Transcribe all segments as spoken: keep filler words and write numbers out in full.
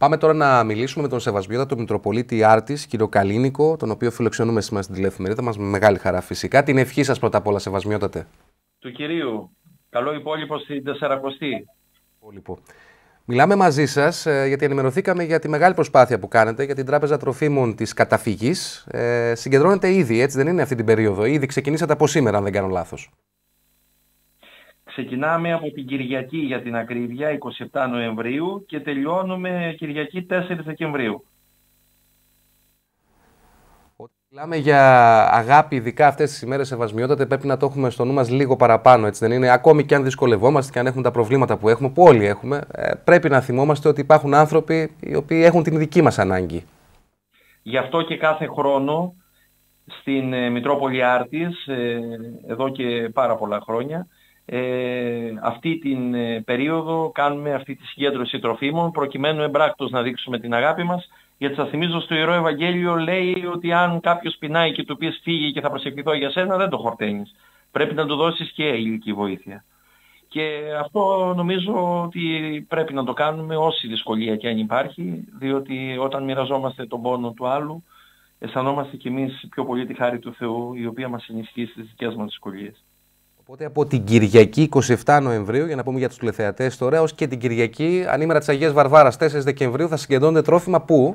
Πάμε τώρα να μιλήσουμε με τον Σεβασμιότατο Μητροπολίτη Άρτης, κύριο Καλίνικο, τον οποίο φιλοξενούμε σήμερα στην τηλεεφημερίδα μας με μεγάλη χαρά φυσικά. Την ευχή σας πρώτα απ' όλα, Σεβασμιότατε. Του κυρίου. Καλό υπόλοιπο στην τεσσαρακοστή. Υπόλοιπο. Μιλάμε μαζί σας ε, γιατί ενημερωθήκαμε για τη μεγάλη προσπάθεια που κάνετε για την Τράπεζα Τροφίμων της Καταφυγής. Ε, συγκεντρώνεται ήδη, έτσι δεν είναι αυτή την περίοδο? Ήδη ξεκινήσατε από σήμερα, αν δεν κάνω λάθος. Ξεκινάμε από την Κυριακή για την ακρίβεια, είκοσι επτά Νοεμβρίου, και τελειώνουμε Κυριακή τέσσερις Δεκεμβρίου. Όταν μιλάμε για αγάπη, ειδικά αυτές τις ημέρες, Σεβασμιότατε, πρέπει να το έχουμε στο νου μας λίγο παραπάνω, έτσι δεν είναι? Ακόμη και αν δυσκολευόμαστε και αν έχουμε τα προβλήματα που έχουμε, που όλοι έχουμε, ε, πρέπει να θυμόμαστε ότι υπάρχουν άνθρωποι οι οποίοι έχουν την δική μας ανάγκη. Γι' αυτό και κάθε χρόνο στην ε, Μητρόπολη Άρτης, ε, εδώ και πάρα πολλά χρόνια, Ε, αυτή την ε, περίοδο κάνουμε αυτή τη συγκέντρωση τροφίμων προκειμένου εμπράκτως να δείξουμε την αγάπη μας, γιατί σας θυμίζω στο Ιερό Ευαγγέλιο λέει ότι αν κάποιος πεινάει και του πεις φύγει και θα προσευχηθώ για σένα, δεν το χορταίνεις. Πρέπει να του δώσεις και υλική βοήθεια. Και αυτό νομίζω ότι πρέπει να το κάνουμε όση δυσκολία και αν υπάρχει, διότι όταν μοιραζόμαστε τον πόνο του άλλου αισθανόμαστε κι εμείς πιο πολύ τη χάρη του Θεού, η οποία μας ενισχύει στις δικές μας δυσκολίες. Οπότε από την Κυριακή είκοσι επτά Νοεμβρίου, για να πούμε για τους τηλεθεατές τώρα, ως και την Κυριακή, ανήμερα της Αγίας Βαρβάρας τέσσερις Δεκεμβρίου, θα συγκεντρώνονται τρόφιμα πού?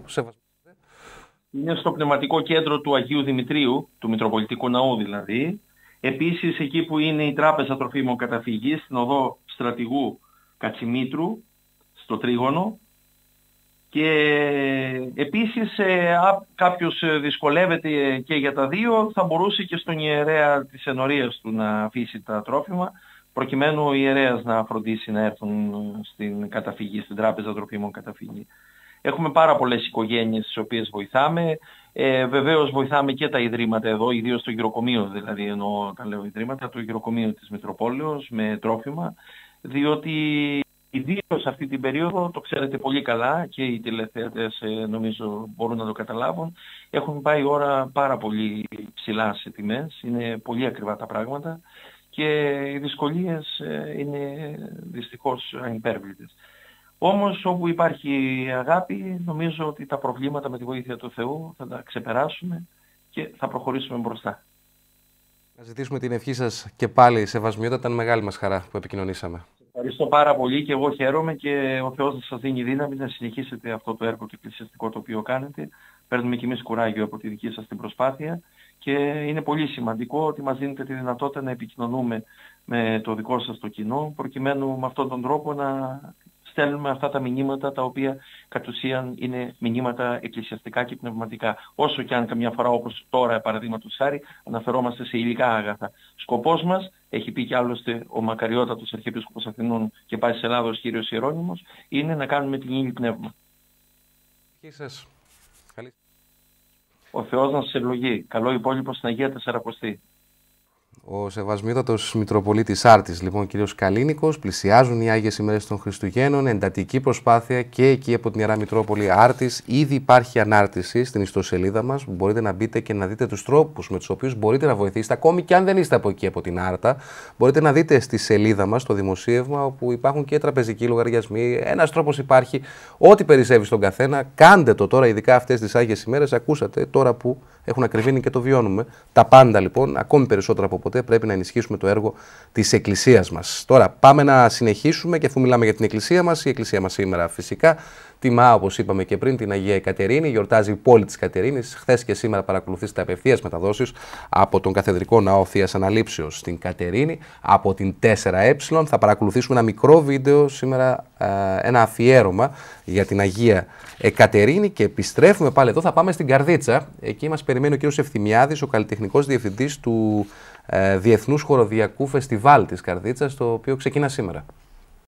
Είναι στο πνευματικό κέντρο του Αγίου Δημητρίου, του Μητροπολιτικού Ναού δηλαδή. Επίσης εκεί που είναι η Τράπεζα Τροφίμων Καταφυγής, στην οδό Στρατηγού Κατσιμήτρου, στο Τρίγωνο. Και επίσης ε, α, κάποιος δυσκολεύεται και για τα δύο, θα μπορούσε και στον ιερέα της ενορίας του να αφήσει τα τρόφιμα, προκειμένου ο ιερέας να φροντίσει να έρθουν στην καταφυγή, στην Τράπεζα Τροφίμων Καταφυγή. Έχουμε πάρα πολλές οικογένειες τις οποίες βοηθάμε. Ε, βεβαίως βοηθάμε και τα ιδρύματα εδώ, ιδίως το γυροκομείο, δηλαδή εννοώ τα λέω ιδρύματα, το γυροκομείο της Μητροπόλεως με τρόφιμα, διότι ιδίως αυτή την περίοδο, το ξέρετε πολύ καλά και οι τηλεθεατές νομίζω μπορούν να το καταλάβουν, έχουν πάει η ώρα πάρα πολύ ψηλά σε τιμές, είναι πολύ ακριβά τα πράγματα και οι δυσκολίες είναι δυστυχώς ανυπέρβλητες. Όμως όπου υπάρχει αγάπη, νομίζω ότι τα προβλήματα με τη βοήθεια του Θεού θα τα ξεπεράσουμε και θα προχωρήσουμε μπροστά. Να ζητήσουμε την ευχή σας και πάλι, Σεβασμιότατα, ήταν μεγάλη μας χαρά που επικοινωνήσαμε. Ευχαριστώ πάρα πολύ και εγώ χαίρομαι και ο Θεός να σας δίνει δύναμη να συνεχίσετε αυτό το έργο το εκκλησιαστικό το οποίο κάνετε. Παίρνουμε κι εμείς κουράγιο από τη δική σας την προσπάθεια και είναι πολύ σημαντικό ότι μας δίνετε τη δυνατότητα να επικοινωνούμε με το δικό σας το κοινό, προκειμένου με αυτόν τον τρόπο να στέλνουμε αυτά τα μηνύματα τα οποία κατ' ουσίαν είναι μηνύματα εκκλησιαστικά και πνευματικά. Όσο και αν καμιά φορά, όπως τώρα παραδείγματος χάρη, αναφερόμαστε σε υλικά άγαθα. Σκοπός μας, έχει πει κι άλλωστε ο μακαριότατος Αρχιεπίσκοπος Αθηνών και Πάσης Ελλάδος κύριος Ιερώνυμος, είναι να κάνουμε την ύλη πνεύμα. Ο Θεός να σας ευλογεί. Καλό υπόλοιπο στην Αγία Τεσσαρακοστή. Ο Σεβασμιότατος Μητροπολίτης Άρτης, λοιπόν, κύριος Καλίνικος. Πλησιάζουν οι Άγιες ημέρες των Χριστουγέννων, εντατική προσπάθεια και εκεί από την Ιερά Μητρόπολη Άρτης. Ήδη υπάρχει ανάρτηση στην ιστοσελίδα μας. Μπορείτε να μπείτε και να δείτε τους τρόπους με τους οποίους μπορείτε να βοηθήσετε, ακόμη και αν δεν είστε από εκεί, από την Άρτα. Μπορείτε να δείτε στη σελίδα μας το δημοσίευμα, όπου υπάρχουν και τραπεζικοί λογαριασμοί. Ένας τρόπος υπάρχει, ό,τι περισσεύει στον καθένα. Κάντε το τώρα, ειδικά αυτές τις Άγιες ημέρες. Ακούσατε τώρα που έχουν ακριβήνει και το βιώνουμε. Τα πάντα λοιπόν, ακόμη περισσότερο από ποτέ, πρέπει να ενισχύσουμε το έργο της Εκκλησίας μας. Τώρα πάμε να συνεχίσουμε και αφού μιλάμε για την Εκκλησία μας, η Εκκλησία μας σήμερα φυσικά τιμά, όπως είπαμε και πριν, την Αγία Εκατερίνη, γιορτάζει η πόλη της Κατερίνης. Χθες και σήμερα παρακολουθήσετε απευθείας μεταδόσεις από τον Καθεδρικό Ναό Θείας Αναλήψεως στην Κατερίνη, από την τέσσερα ε. Θα παρακολουθήσουμε ένα μικρό βίντεο σήμερα, ένα αφιέρωμα για την Αγία Εκατερίνη και επιστρέφουμε πάλι εδώ. Θα πάμε στην Καρδίτσα. Εκεί μας περιμένει ο κύριος Ευθυμιάδης, ο καλλιτεχνικός διευθυντής του Διεθνούς Χοροδιακού Φεστιβάλ της Καρδίτσας, το οποίο ξεκινά σήμερα.